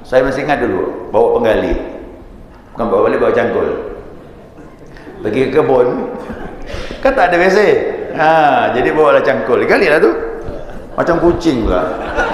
Saya masih ingat dulu, bawa penggali. Bukan bawa balik, bawa cangkul. Pergi ke kebun, kan tak ada WC. Jadi bawa lah cangkul. Gali lah tu. Macam kucing pula.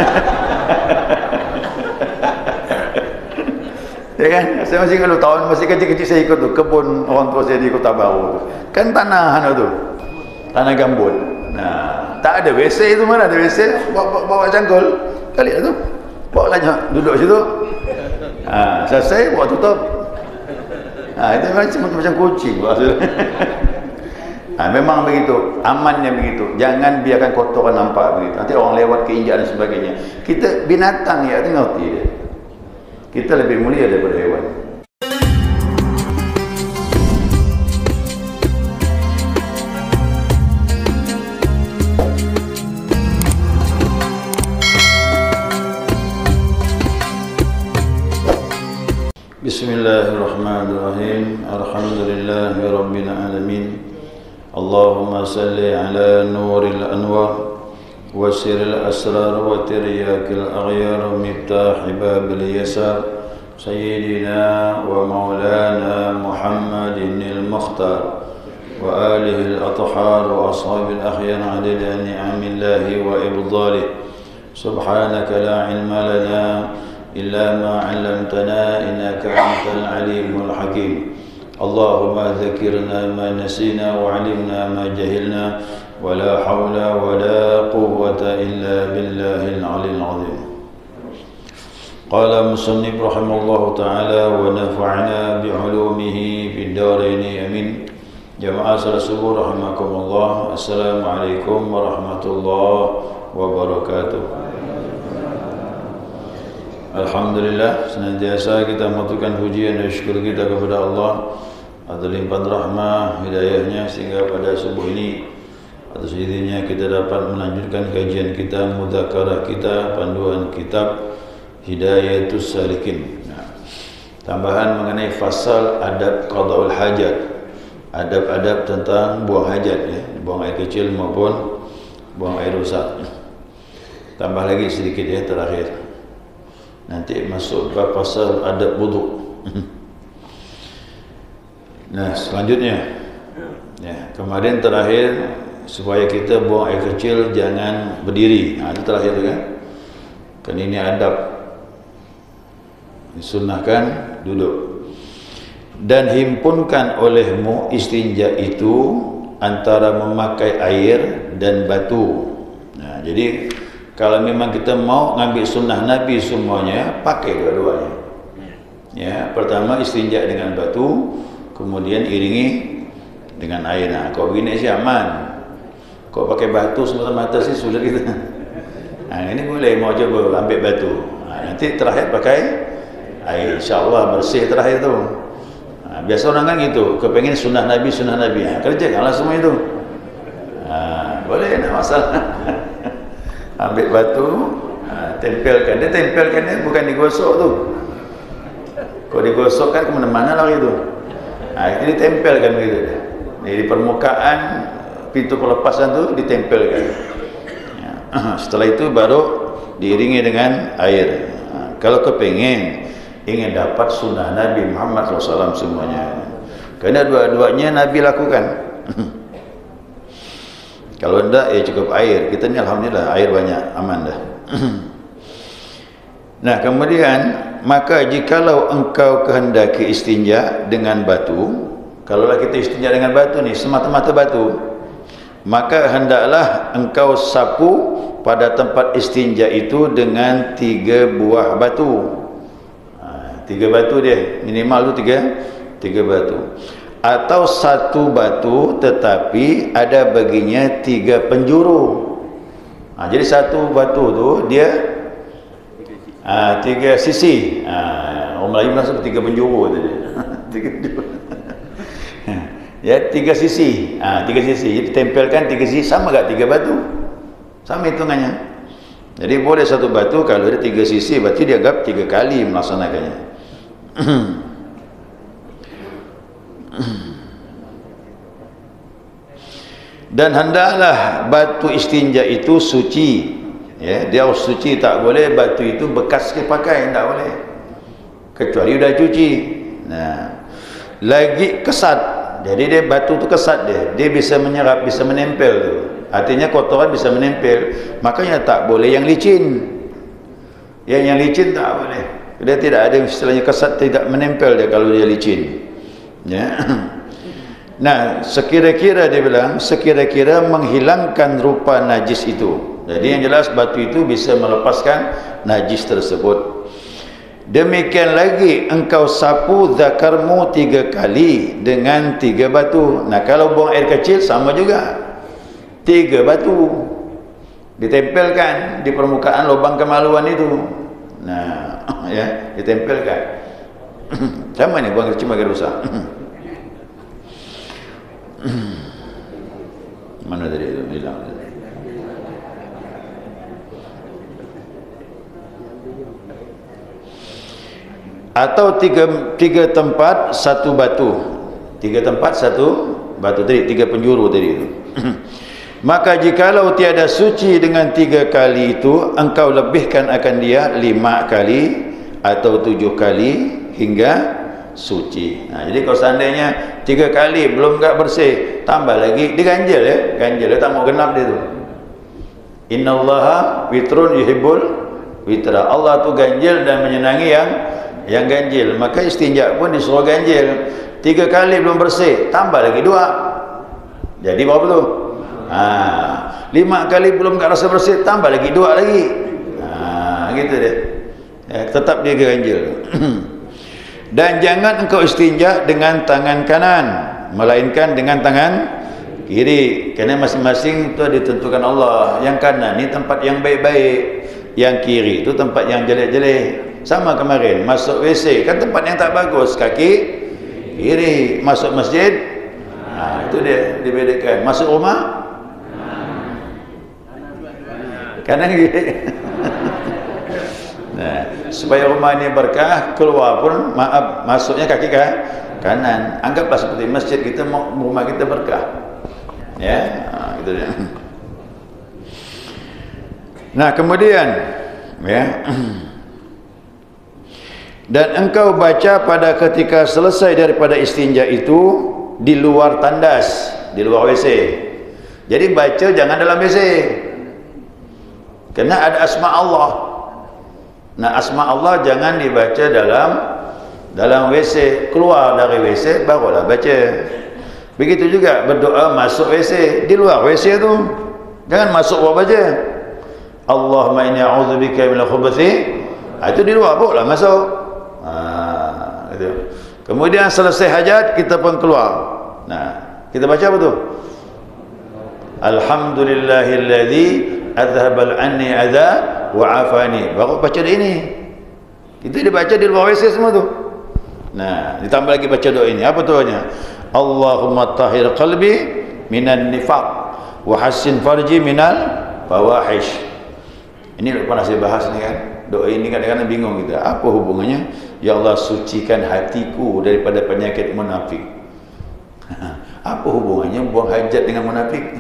Ya kan? Saya masih ingat dulu, tahun masih kecil-kecil saya ikut tu, kebun orang tua saya di Kota Baru tu. Kan tanah tu. Tanah gambut. Nah, tak ada WC itu, mana ada WC? Bawa cangkul. Gali lah tu. Bawa lah duduk situ. Selesai bawa tutup. Itu macam kucing memang begitu, amannya begitu. Jangan biarkan kotoran nampak begitu. Nanti orang lewat keinjak dan sebagainya. Kita binatang ya, itu ngerti dia. Kita lebih mulia daripada hewan. Bismillahirrahmanirrahim. Alhamdulillahi rabbil alamin. Allahumma salli ala nuril anwar wa siril asrar wa tiryakil aghyar miftah babil yasar sayyidina wa maulana Muhammadin al-mukhtar wa alihi al-athhar wa ashabil akhyar adada ni'amillahi wa ibdalih. Subhanaka la ilma lana إلا ما علمتنا إنك أنت العليم الحكيم. اللهم ذكرنا ما نسينا وعلمنا ما جهلنا ولا حول ولا قوة إلا بالله العلي العظيم. قال المصنف رحمه الله تعالى ونفعنا بعلومه في الدارين آمين. جماعة الصبح رحمكم الله. السلام عليكم ورحمة الله وبركاته. Alhamdulillah, senantiasa kita mengaturkan pujian dan syukur kita kepada Allah atas limpahan rahmah hidayahnya sehingga pada subuh ini atas izinnya kita dapat melanjutkan kajian kita, mudzakarah kita, panduan kitab Hidayatus Salikin. Tambahan mengenai fasal adab qada'ul hajat, adab-adab tentang buang hajat, ya, buang air kecil maupun buang air besar. Tambah lagi sedikit ya terakhir. Nanti masuk ke pasal adab wuduk. Nah, selanjutnya ya, kemarin terakhir supaya kita buang air kecil jangan berdiri. Itu terakhir tu kan. Kan ini adab. Disunnahkan duduk. Dan himpunkan olehmu istinja itu antara memakai air dan batu. Nah, jadi kalau memang kita mau ngambil sunnah Nabi semuanya, pakai dua-duanya. Ya, pertama istinja dengan batu, kemudian iringi dengan air. Nah, kau gini sih aman. Kau pakai batu semata-mata sih sulit kita. Nah, ini boleh mau coba ambil batu. Nanti terakhir pakai air. InsyaAllah bersih terakhir tu. Biasa orang kan gitu, kepengen sunnah Nabi. Kerjakanlah semua itu. Boleh, tak masalah. Ambil batu, tempelkan. Dia tempelkan dia bukan digosok tu. Kalau digosok kan ke mana-mana lah itu. Ini tempelkan begitu. Di permukaan pintu pelepasan tu ditempelkan. Setelah itu baru diiringi dengan air. Kalau kepengen ingin dapat sunnah Nabi Muhammad SAW semuanya, kerana dua-duanya Nabi lakukan. Kalau tidak, ya cukup air. Kita ni alhamdulillah air banyak, aman dah. Nah, kemudian maka jikalau engkau kehendaki istinja dengan batu, kalaulah kita istinja dengan batu ni semata-mata batu, maka hendaklah engkau sapu pada tempat istinja itu dengan 3 buah batu. 3 batu dia, minimal tu 3 batu. Atau 1 batu tetapi ada baginya 3 penjuru. Jadi 1 batu tu dia 3 sisi. Orang Melayu maksud 3 penjuru tadi. 3 penjuru. Ya, 3 sisi. 3 sisi. Jadi tempelkan 3 sisi, sama tak 3 batu? Sama hitungannya. Jadi boleh 1 batu kalau ada 3 sisi, berarti dianggap 3 kali melaksanakannya. Dan hendaklah batu istinja itu suci, ya, dia harus suci, tak boleh batu itu bekas dipakai, tak boleh. kecuali udah cuci. Nah, lagi kesat, jadi dia batu tu kesat, dia bisa menyerap, bisa menempel tu, artinya kotoran bisa menempel. Makanya tak boleh yang licin. Yang licin tak boleh, dia tidak ada istilahnya kesat, tidak menempel dia kalau dia licin, ya. Nah, sekira-kira dia bilang, sekira-kira menghilangkan rupa najis itu. Jadi yang jelas batu itu bisa melepaskan najis tersebut. Demikian lagi engkau sapu zakarmu 3 kali dengan 3 batu. Nah, kalau buang air kecil sama juga, 3 batu ditempelkan di permukaan lubang kemaluan itu. Nah, ya, ditempelkan. Sama ni buang kecil makin rusak. Mana tadi itu bilang? Atau tiga tempat satu batu, 3 tempat satu batu tadi, 3 penjuru tadi itu. Maka jikalau tiada suci dengan 3 kali itu, engkau lebihkan akan dia 5 kali atau 7 kali hingga suci. Nah, jadi kalau seandainya 3 kali belum enggak bersih, tambah lagi, diganjil ya, ganjil, dia tak mau genap dia tu. Innallaha witrun yuhibbul witra. Allah tu ganjil dan menyenangi yang ganjil. Maka istinja pun disuruh ganjil. 3 kali belum bersih, tambah lagi 2. Jadi berapa tu? 5 kali belum enggak rasa bersih, tambah lagi 2 lagi. Gitu dia. Ya, tetap dia ganjil. Dan jangan engkau istinja dengan tangan kanan, melainkan dengan tangan kiri. Kerana masing-masing itu ditentukan Allah. Yang kanan ni tempat yang baik-baik, yang kiri itu tempat yang jelek-jelek. Sama kemarin masuk WC kan tempat yang tak bagus, kaki kiri. Masuk masjid, itu dia dibedakan. Masuk rumah, kanan kiri. Nah, supaya rumah ini berkah, keluar pun maaf masuknya kaki kanan. Anggaplah seperti masjid kita, rumah kita berkah. Ya, gitu dia. Nah, kemudian ya, dan engkau baca pada ketika selesai daripada istinja itu di luar tandas, di luar WC. Jadi baca jangan dalam WC, kerana ada asma Allah. Nah, asma Allah jangan dibaca dalam WC. Keluar dari WC barulah baca. Begitu juga berdoa masuk WC, di luar WC tu jangan masuk baru baca. Allahumma inni a'udzubika minal khubuthi. Itu di luar pula masuk. Gitu. Kemudian selesai hajat kita pun keluar. Nah, kita baca apa tu? Alhamdulillahilladzi adhabal anni adha wa afani. Baru baca ini. Itu dibaca di luar WC semua tu. Nah, ditambah lagi baca doa ini. Apa doanya? Allahumma tahhir qalbi minan nifaq wa hassin farji minal fawahish. Ini pernah saya bahas ni kan. Doa ini kadang-kadang bingung kita. Apa hubungannya? Ya Allah, sucikan hatiku daripada penyakit munafik. Apa hubungannya buang hajat dengan munafik?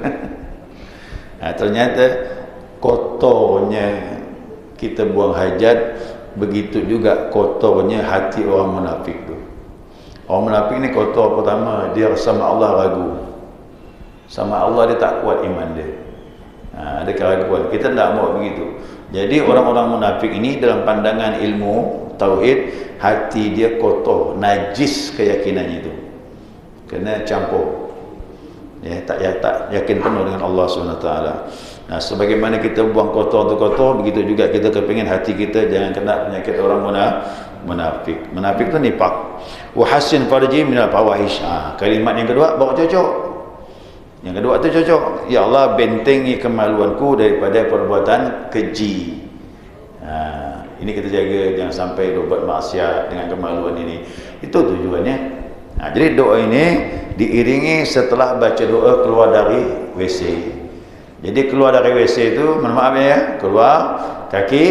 Ternyata kotornya kita buang hajat, begitu juga kotornya hati orang munafik tu. Orang munafik ni kotor pertama, dia sama Allah ragu. Sama Allah dia tak kuat iman dia. Ada keraguan. Kita tak mau begitu. Jadi orang-orang munafik ini dalam pandangan ilmu tauhid, hati dia kotor, najis keyakinannya itu. Kena campur. Ya, tak yakin penuh dengan Allah SWT. Nah, sebagaimana kita buang kotor tu kotor, begitu juga kita kepingin hati kita jangan kena penyakit orang munafik. Munafik tu nifaq. Wa hassin farji minal fawahish. Kalimat yang kedua baru cocok. Yang kedua tu cocok. Ya Allah, bentengi kemaluanku daripada perbuatan keji. Ini kita jaga jangan sampai berbuat maksiat dengan kemaluan ini. Itu tujuannya. Jadi doa ini diiringi setelah baca doa keluar dari WC. Jadi keluar dari WC itu, mohon maaf ya, keluar kaki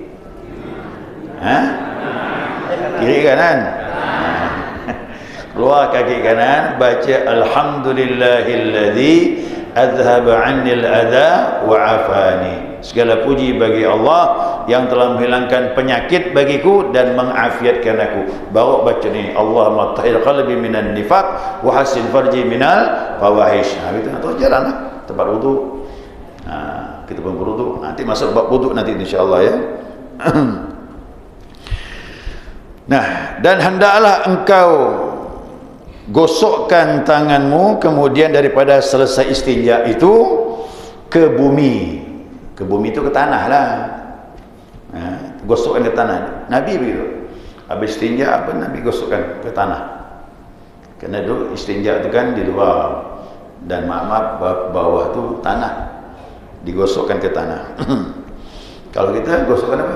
kiri kanan. Keluar kaki kanan, baca alhamdulillahilladzi azhaba 'annil adha wa afani. Segala puji bagi Allah yang telah menghilangkan penyakit bagiku dan mengafiatkan aku. Baru baca ni, Allahumma tahhir qalbi minan nifaq wa hassin farji minal fawahish. Itu terus jalan lah tempat wudu. Kita pun berwudu. Nanti masuk bab wudu nanti insya-Allah ya. Nah, dan hendaklah engkau gosokkan tanganmu kemudian daripada selesai istinja itu ke bumi. Ke bumi itu ke tanah lah. Gosokkan ke tanah. Nabi begitu. Habis istinja apa Nabi gosokkan ke tanah. Kerana dulu istinja itu kan di luar dan maaf bawah tu tanah. Digosokkan ke tanah. Kalau kita gosokkan apa?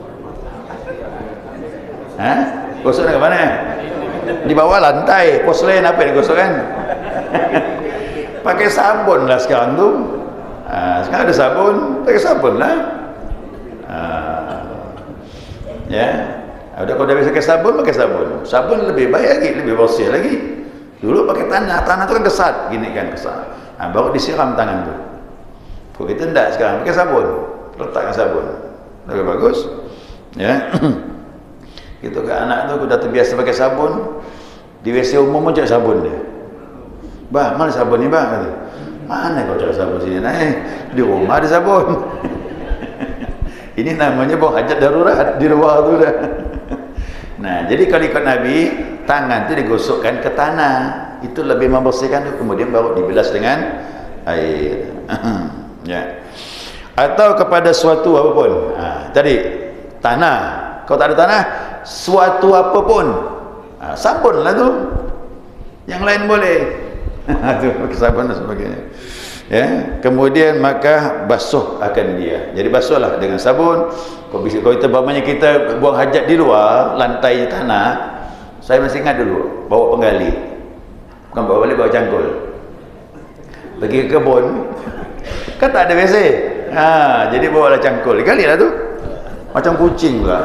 Gosokkan ke mana? Di bawah lantai, porselen apa yang digosokkan? Pakai sabun lah sekarang tu. Sekarang ada sabun, pakai sabun lah. Ya, udah kalau dah biasa pakai sabun. Sabun lebih baik lagi, lebih bersih lagi. Dulu pakai tanah tu kan kesat, gini kan kesat. Baru disiram tangan tu. Kalau kita tidak sekarang pakai sabun, letakkan sabun, lebih bagus. Ya. Gitu ke anak tu dah terbiasa pakai sabun, di WC umum pun cari sabun dia. Bah, mana sabun ni bah? Kata, mana kau cari sabun sini? Di rumah ada sabun. Ini namanya buang hajat darurat di luar tu dah. Nah, jadi kalau ikut Nabi, tangan tu digosokkan ke tanah, itu lebih membersihkan tu, kemudian baru dibilas dengan air. Ya. Atau kepada suatu apapun. Tadi tanah. Kalau tak ada tanah, suatu apapun, sabun lah tu. Yang lain boleh. Tu pakai sabun dan sebagainya. Ya, kemudian maka basuh akan dia. Jadi basuhlah dengan sabun. Kalau kita umpamanya kita buang hajat di luar, lantai tanah, saya masih ingat dulu bawa penggali. Bukan bawa balik, bawa cangkul. Pergi ke kebun. Kan tak ada WC. Jadi bawalah cangkul. Gali lah tu. Macam kucing pula.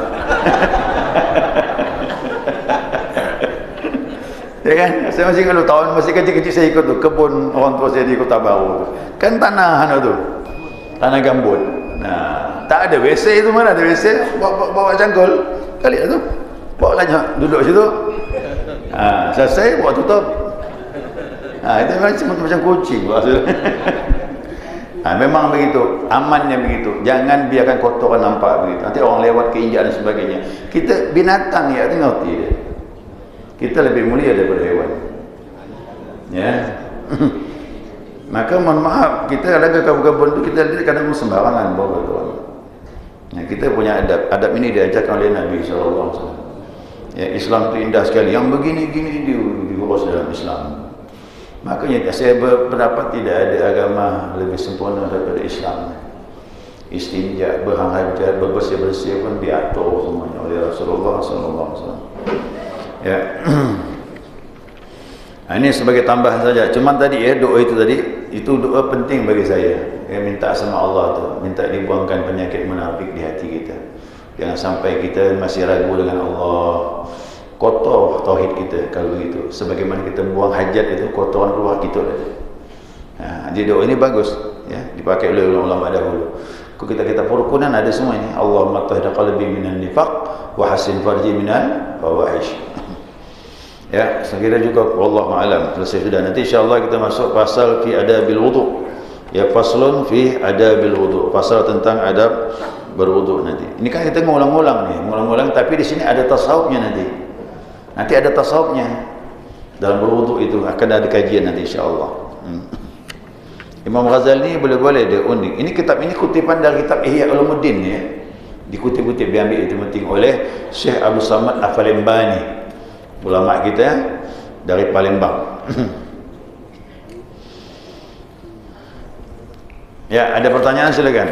Ya kan? Saya masih ingat tahun masih kecil-kecil saya ikut tu kebun orang tua saya di Kota Baru tu. Kan tanah tu. Tanah gambut. Nah, tak ada WC itu, mana ada WC? Bawa cangkul. Kali lah tu. Bawa lah duduk situ. Selesai bawa tutup. Itu macam kucing maksudnya. Memang begitu, amannya begitu. Jangan biarkan kotoran nampak begitu. Nanti orang lewat keinjak dan sebagainya. Kita binatang ya, ngerti dia. Kita lebih mulia daripada hewan. Ya. Maka mohon maaf, kita ada ke kebun tu kita lihat kadang sembarangan bawa kotoran. Nah, kita punya adab. Adab ini diajarkan oleh Nabi SAW. Ya, Islam itu indah sekali. Yang begini-gini diurus dalam Islam. Makanya saya berpendapat tidak ada agama lebih sempurna daripada Islam. Istinja, berhajat, berbersih-bersih pun diatur semuanya oleh Rasulullah SAW. Ya. Ini sebagai tambahan saja. Cuma tadi ya, doa itu tadi, itu doa penting bagi saya. Minta sama Allah tu, minta dibuangkan penyakit munafik di hati kita. Jangan sampai kita masih ragu dengan Allah. Kotor tauhid kita kalau begitu. Sebagaimana kita buang hajat itu, kotoran keluar gitu saja. Jadi doa ini bagus ya, dipakai oleh ulama dahulu. Kalau kita perukunan ada semua ini. Allahumma tahhir qalbi minan nifaq wa hassin farji minal fawahish. Ya, saya kira juga wallahu alam. Selesai sudah. Nanti insyaallah kita masuk pasal fi adabil wudu. Ya, faslun fi adabil wudu. Pasal tentang adab berwudu nanti. Ini kan kita ngulang-ngulang nih, ngulang-ngulang tapi di sini ada tasawufnya nanti. Nanti ada tasawufnya. Dalam berwudu itu akan ada kajian nanti insyaallah. Imam Ghazali ni boleh-boleh dia unik. Ini kitab ini kutipan dari kitab Ihya Ulumuddin ya. Dikutip-kutip diambil itu penting oleh Syekh Abdul Samad Al-Falembani. Ulama kita dari Palembang. Ya, ada pertanyaan silakan.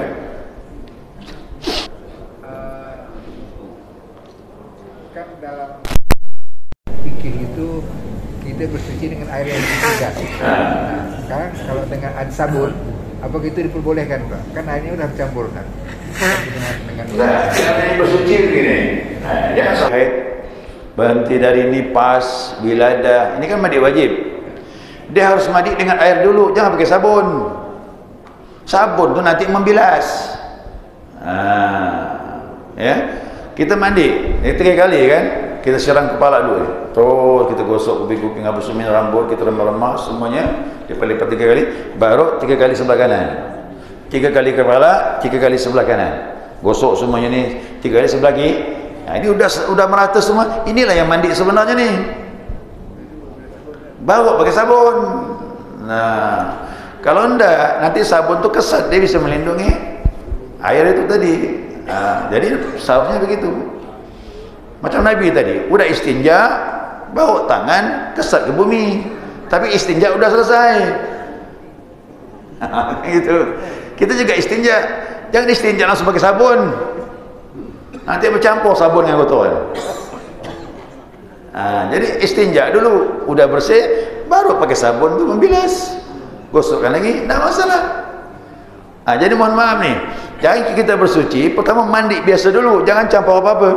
Kan dalam fikih itu kita bersuci dengan air yang dicucikan. Sekarang kalau dengan air sabun, apakah itu diperbolehkan, Pak? Kan airnya sudah dicampurkan. Dengan Nah, bersuci begini. Jangan sahih. Berhenti dari nifas, wiladah. Ini kan mandi wajib. Dia harus mandi dengan air dulu, jangan pakai sabun. Sabun tu nanti membilas. Ya, kita mandi 3 kali kan, kita siram kepala dulu, terus kita gosok kuping-kuping, habis sumin rambut, kita remah-remah semuanya, lipat-lipat 3 kali, baru 3 kali sebelah kanan, 3 kali kepala, 3 kali sebelah kanan, gosok semuanya ni 3 kali sebelah kiri. Nah, ini udah merata semua. Inilah yang mandi sebenarnya nih. Bawa pakai sabun. Nah, kalau enggak, nanti sabun tu kesat, dia bisa melindungi air itu tadi. Nah, jadi seharusnya begitu. Macam Nabi tadi, udah istinja, bawa tangan, kesat ke bumi. Tapi istinja udah selesai. Gitu. Kita juga istinja. Jangan istinja langsung pakai sabun. Nanti bercampur sabun dengan kotoran. Jadi istinja dulu, udah bersih, baru pakai sabun tu membilas. Gosokkan lagi, tidak masalah. Jadi mohon maaf nih, jangan kita bersuci, pertama mandi biasa dulu, jangan campur apa-apa.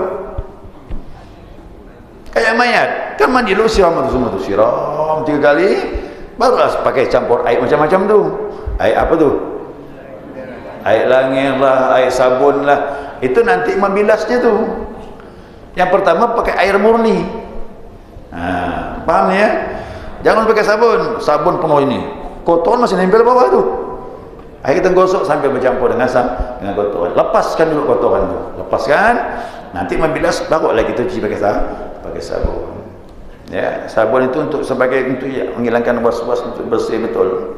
Kayak mayat, kan mandi dulu siram itu semua tu, siram 3 kali, barulah pakai campur air macam-macam tu. Air apa tu? Air langit lah, air sabun lah. Itu nanti membilasnya tu. Yang pertama pakai air murni. Paham ya? Jangan pakai sabun, sabun penuh ini. Kotoran masih nempel bawah tu. Air kita gosok sampai bercampur dengan kotoran. Lepaskan dulu kotoran tu. Lepaskan. Nanti membilas barulah kita cuci pakai sabun. Ya, sabun itu untuk menghilangkan was-was, untuk bersih betul.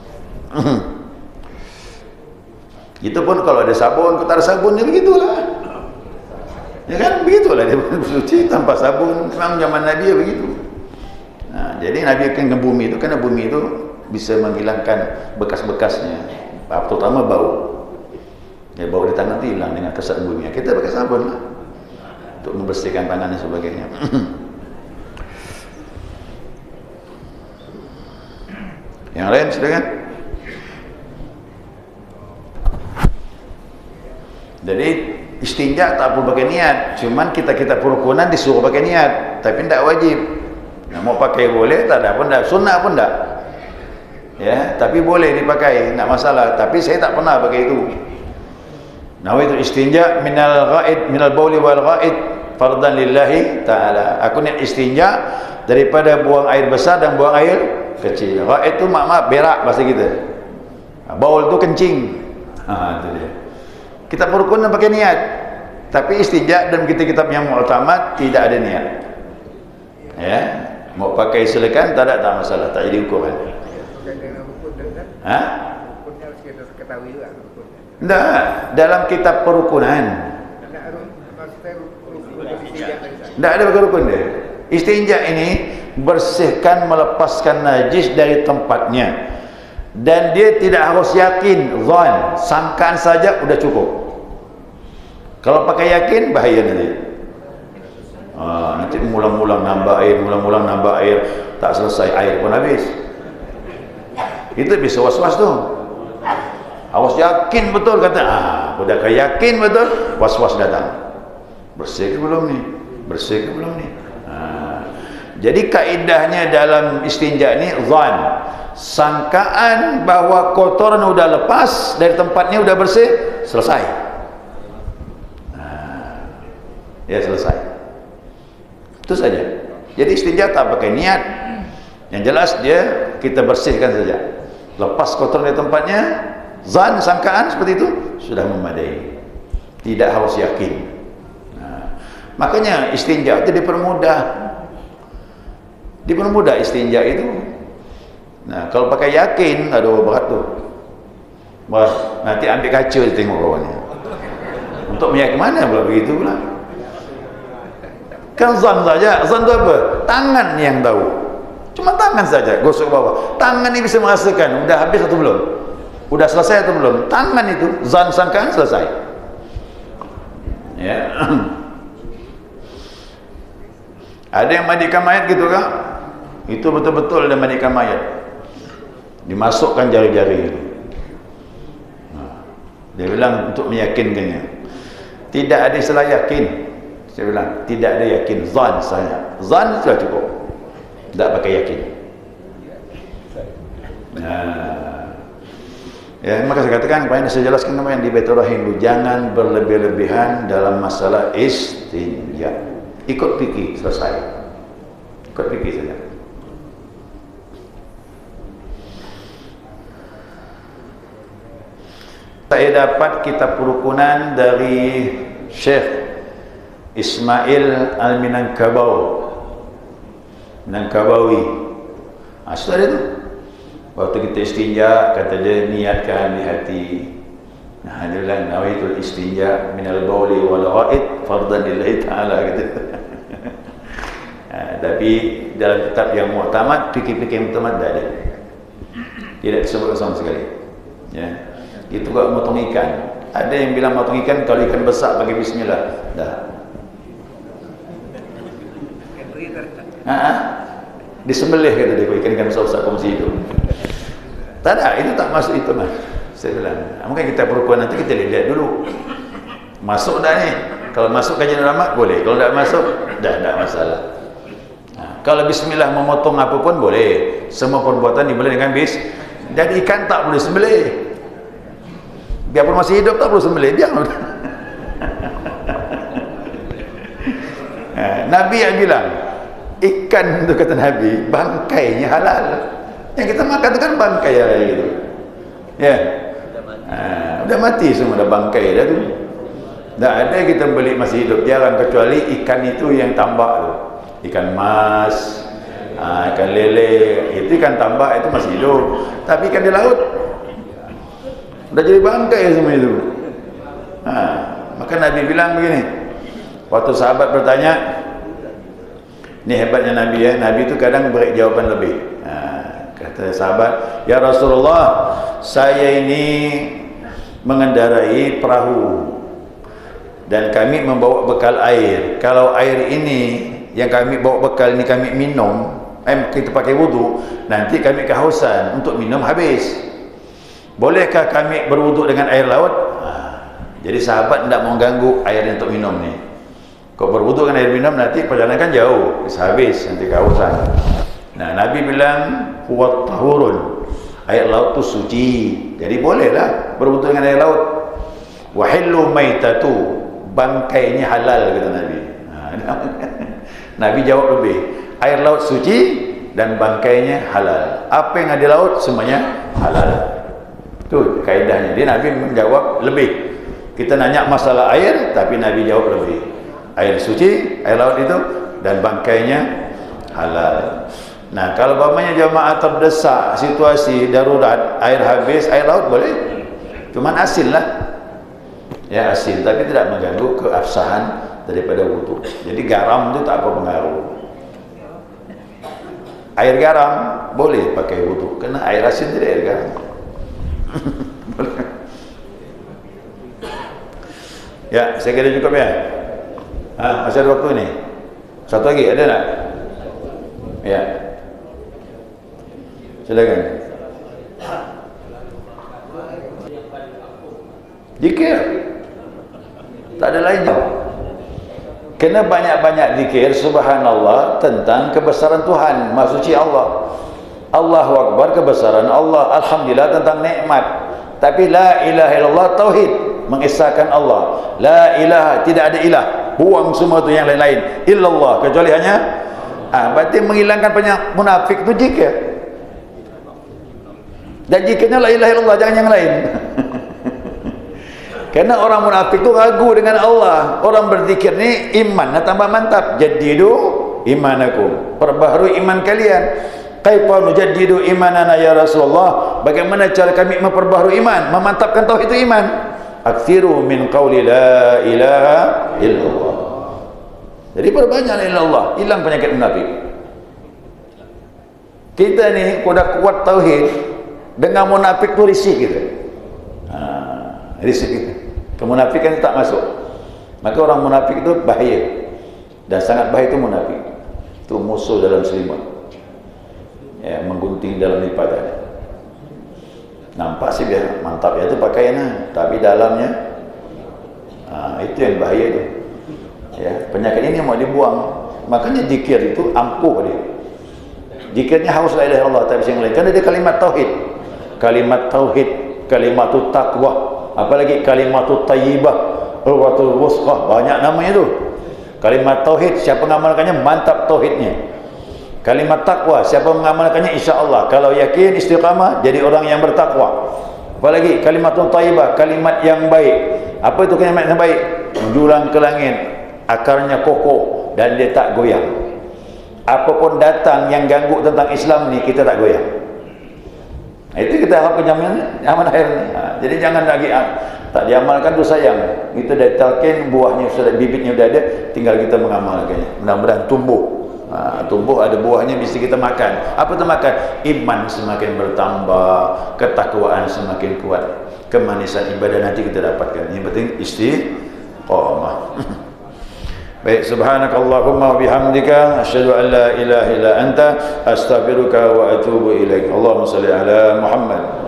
Itu pun kalau ada sabun, kalau tak ada sabun ya begitulah. Ya kan, begitulah dia bersuci tanpa sabun. Memang zaman Nabi ya begitu. Nah, jadi Nabi akan ke bumi itu, karena bumi itu bisa menghilangkan bekas-bekasnya, terutama bau. Ya, bau di tangan itu hilang dengan kesat bumi. Kita pakai sabun lah untuk membersihkan tangan dan sebagainya. Yang lain silakan. Jadi istinja tak perlu pakai niat, cuman kita perukunan disuruh pakai niat, tapi tidak wajib. Nah, mau pakai boleh, tak ada pun tak, sunnah pun tak. Ya, tapi boleh dipakai, tidak masalah. Tapi saya tak pernah pakai itu. Nawaitu istinja minal ghaid, minal bauli wal ghaid fardan lillahi ta'ala. Aku niat istinja daripada buang air besar dan buang air kecil. Ghaid itu maaf berak bahasa kita. Baul itu kencing. Itu dia. Kita perukunan pakai niat, tapi istinja dan kitab yang mu'tamad tidak ada niat. Ya, mau pakai silakan, tak masalah, tak jadi ukuran. Tidak, dalam kitab perukunan. Tidak ada pakai rukun dia. Istinja ini bersihkan, melepaskan najis dari tempatnya. Dan dia tidak harus yakin, zon, sangkaan saja udah cukup. Kalau pakai yakin bahaya nanti. Nanti mula-mula nambah air, tak selesai air pun habis. Itu bisa was-was tu. Harus yakin betul kata. Udah yakin betul, was-was datang. Bersih ke belum ni? Bersih ke belum ni? Jadi kaedahnya dalam istinja ni zon. Sangkaan bahawa kotoran sudah lepas dari tempatnya, sudah bersih, selesai. Ya selesai. Itu saja. Jadi istinja tak pakai niat. Yang jelas dia kita bersihkan saja. Lepas kotoran dari tempatnya, zan, sangkaan seperti itu sudah memadai. Tidak harus yakin. Makanya istinja itu dipermudah. Dipermudah istinja itu. Nah, kalau pakai yakin, aduh berat tu. Nanti ambil kaca tengok kawannya. Untuk meyakin mana pula begitu pula. Kan zan saja. Zan tu apa? Tangan yang tahu. Cuma tangan saja, gosok bawah. Tangan ini bisa merasakan, udah habis atau belum? Udah selesai atau belum? Tangan itu, zan sangkaan selesai. Ya. Ada yang mandikan mayat gitu kan? Itu betul-betul ada mandikan mayat. Dimasukkan jari-jari itu. Dia bilang untuk meyakinkannya. Tidak ada istilah yakin. Saya bilang tidak ada yakin, zan saja. Zan sudah cukup. Tak pakai yakin. Ya, maka saya katakan apa yang saya jelaskan kemarin di Baitur Rahim dulu, jangan berlebih-lebihan dalam masalah istinja. Ikut fikih selesai. Ikut fikih saja. Saya dapat kitab rukunan dari Syekh Ismail Al-Minangkabawi. Asal itu. Waktu kita istinja, kata dia, niatkan di hati. Nah, dia bilang, nawaitul istinja minal bawli wal ghaid fardan lillahi ta'ala, gitu. Tapi dalam kitab yang mu'tamad, fikih-fikih mu'tamad tak ada. Tidak disebut sama sekali. Ya. Itu juga motong ikan. Ada yang bilang motong ikan, kalau ikan besar pakai bismillah. Dah. Disembelih kata dia, ikan besar-besar kongsi itu. Tak ada, itu tak masuk itu mas. Saya bilang, mungkin kita perukuhan nanti kita lihat dulu. Masuk dah ni. Kalau masuk kajian ulama boleh. Kalau tak masuk, dah tak masalah. Nah, kalau bismillah memotong apa pun boleh. Semua perbuatan diboleh dengan bis. Dan ikan tak boleh sembelih. Biarpun masih hidup tak perlu sembelih. Biar. Nabi yang bilang, ikan itu kata Nabi, bangkainya halal. Yang kita makan itu kan bangkai ya, gitu. Ya. Udah mati semua, dah bangkai dah tu. Tak ada kita beli masih hidup, jarang, kecuali ikan itu yang tambak tu. Ikan mas, ikan lele, itu ikan tambak itu masih hidup. Tapi ikan di laut udah jadi bangkai semua itu. Maka Nabi bilang begini. Waktu sahabat bertanya, ini hebatnya Nabi ya, Nabi itu kadang beri jawaban lebih. Kata sahabat, ya Rasulullah, saya ini mengendarai perahu dan kami membawa bekal air. Kalau air ini yang kami bawa bekal ini kami minum, kita pakai wudu, nanti kami kehausan, untuk minum habis. Bolehkah kami berwudu dengan air laut? Jadi sahabat tidak mau ganggu air untuk minum ni. Kau berwudu dengan air minum, nanti perjalanan kan jauh, bisa habis, nanti kehausan. Nah, Nabi bilang, huwa tahurun, air laut tu suci, jadi bolehlah berwudu dengan air laut. Wahillu maitatu, bangkainya halal, kata Nabi. Nabi jawab lebih, air laut suci dan bangkainya halal. Apa yang ada di laut semuanya halal. Itu kaidahnya. Dia Nabi menjawab lebih. Kita nanya masalah air, tapi Nabi jawab lebih. Air suci, air laut itu, dan bangkainya halal. Nah, kalau umpamanya jamaah terdesak, situasi darurat, air habis, air laut boleh. Cuman asin lah. Ya asin, tapi tidak mengganggu keabsahan daripada wudu. Jadi garam itu tak apa pengaruh. Air garam boleh pakai wudu, karena air asin tidak air garam. Ya, saya kira cukup ya. Masih ada waktu ini. Satu lagi, ada tak? Ya. Silakan. Zikir. Tak ada lain. Kena banyak-banyak zikir subhanallah tentang kebesaran Tuhan, Maha Suci Allah. Allahu Akbar, kebesaran Allah. Alhamdulillah tentang nikmat. Tapi la ilaha illallah, tauhid, mengesahkan Allah. La ilaha, tidak ada ilah. Buang semua tu yang lain-lain. Illallah, kecuali hanya berarti menghilangkan banyak munafik tu zikir. Dan zikirnya la ilaha illallah, jangan yang lain. Karena orang munafik tu ragu dengan Allah. Orang berzikir ni iman tambah mantap. Jadidu imanakum, perbaharui iman kalian. Kaifa nujaddidu imanana ya Rasulullah? Bagaimana cara kami memperbaharui iman, memantapkan tauhid itu iman? Aktsiru min qauli la ilaha illallah. Jadi perbanyak la ilaha illallah, hilang penyakit munafik. Kita ni kuda kuat tauhid, dengan munafik tu risik kita. Risik kita. Kemunafikan tak masuk. Maka orang munafik itu bahaya. Dan sangat bahaya itu munafik. Itu musuh dalam selimut. Ya, menggunting dalam lipatan. Nampak sih biar mantap ya itu pakaiannya, tapi dalamnya itu yang bahaya itu. Ya, penyakit ini mau dibuang. Makanya zikir itu ampuh dia. Zikirnya harus la ilaha illallah, tak bisa yang lain. Karena dia kalimat tauhid. Kalimat tauhid kalimatut taqwa, apalagi kalimatut tayyibah, urwatul wusqa, banyak namanya tu. Kalimat tauhid, siapa mengamalkannya mantap tauhidnya. Kalimat takwa, siapa mengamalkannya insya-Allah kalau yakin istiqamah jadi orang yang bertakwa. Apalagi kalimatun thayyibah, kalimat yang baik. Apa itu kalimat yang baik? Menjulang ke langit, akarnya kokoh dan dia tak goyang. Apapun datang yang ganggu tentang Islam ni, kita tak goyang. Itu kita harap penjamin aman akhir ni. Jadi jangan lagi tak diamalkan tu sayang. Kita dah talqin, buahnya sudah, bibitnya sudah ada, tinggal kita mengamalkannya. Mudah-mudahan tumbuh. Tumbuh ada buahnya, mesti kita makan. Apa tu makan? Iman semakin bertambah, ketakwaan semakin kuat, kemanisan ibadah nanti kita dapatkan. Yang penting istiqamah. Baik, subhanakallahumma wa bihamdika asyhadu an la ilaha illa anta astaghfiruka wa atubu ilaik. Allahumma shalli ala Muhammad.